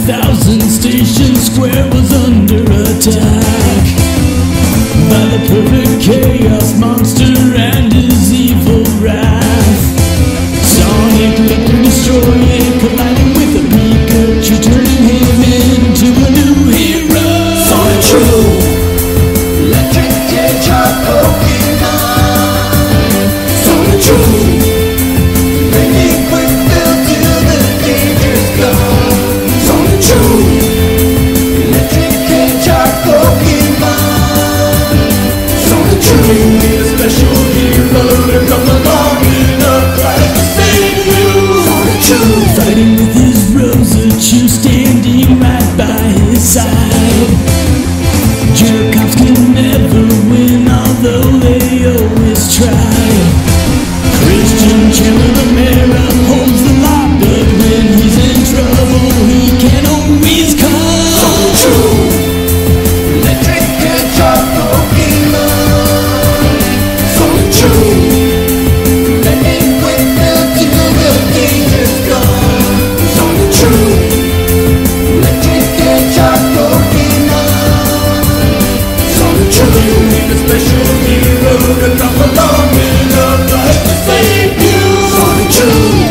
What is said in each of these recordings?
2000 Station Square was under attack by the perfect chaos monster and his evil wrath. Sonic looked to destroy it, colliding with a Pikachu, turning him into a new hero. Sonichu, electric hedgehog Pokemon. Sonichu, raining quick till the danger's gone. Sonichu, electric hedgehog Pokemon. Sonichu, you need a special hero to come along and try to save you. Sonichu, Fighting with his Rosachoo, standing right by his side. Jerk-offs can never win, although they always try. Christian Chandler Mera holds the lock, but when he's in trouble, he can always call. Sonichu, electric hedgehog Pokemon. Sonichu, raining quick till the danger's gone. Sonichu, electric hedgehog Pokemon. Sonichu, you need a special hero to come along and try to save you. Sonichu.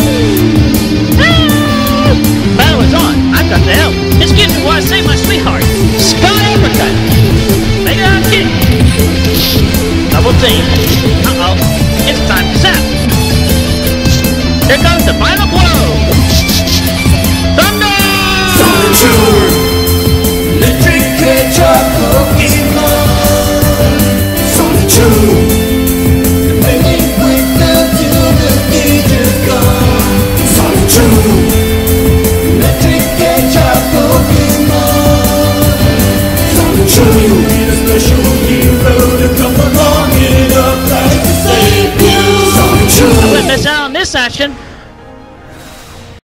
Battle is on. I've got the help. Excuse me while I save my sweetheart. Sky uppercut. Make it on kick. Double team. Uh-oh. It's time to zap. Here comes the final blow. Thunder! Sonichu, electric hedgehog Pokemon. Sonichu, raining quick till the danger's gone. Sonichu, electric hedgehog Pokemon. Sonichu, you need a special hero to come along and try to save you. I Sonichu. wouldn't miss out on this action.